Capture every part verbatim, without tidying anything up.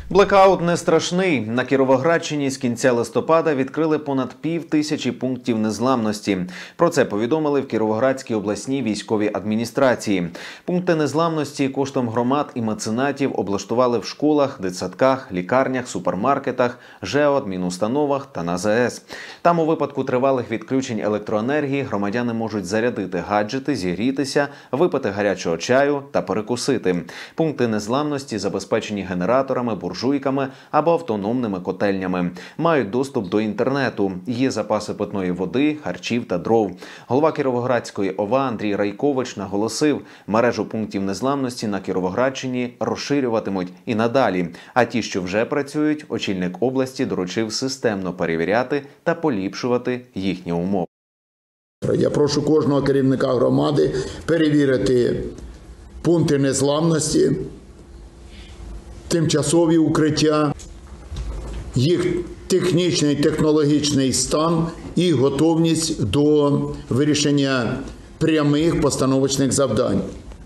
Блекаут не страшний. На Кіровоградщині з кінця листопада відкрили понад пів тисячі пунктів незламності. Про це повідомили в Кіровоградській обласній військовій адміністрації. Пункти незламності коштом громад і меценатів облаштували в школах, дитсадках, лікарнях, супермаркетах, ЖЕО, адмінустановах та на ЗАЕС. Там у випадку тривалих відключень електроенергії громадяни можуть зарядити гаджети, зігрітися, випити гарячого чаю та перекусити. Пункти незламності забезпечені генераторами, буржуйками або автономними котельнями. Мають доступ до інтернету. Є запаси питної води, харчів та дров. Голова Кіровоградської ОВА Андрій Райкович наголосив, мережу пунктів незламності на Кіровоградщині розширюватимуть і надалі. А ті, що вже працюють, очільник області доручив системно перевіряти та поліпшувати їхні умови. Я прошу кожного керівника громади перевірити пункти незламності, тимчасові укриття, їх технічний, технологічний стан і готовність до вирішення прямих постановочних завдань.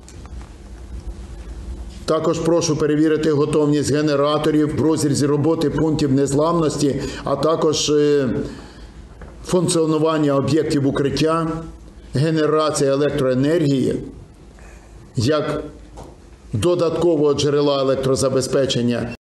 Також прошу перевірити готовність генераторів в розрізі роботи пунктів незламності, а також функціонування об'єктів укриття, генерація електроенергії як додаткового джерела електрозабезпечення.